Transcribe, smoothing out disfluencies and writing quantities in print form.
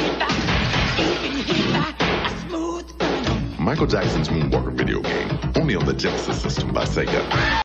Michael Jackson's Moonwalker video game, only on the Genesis system by Sega.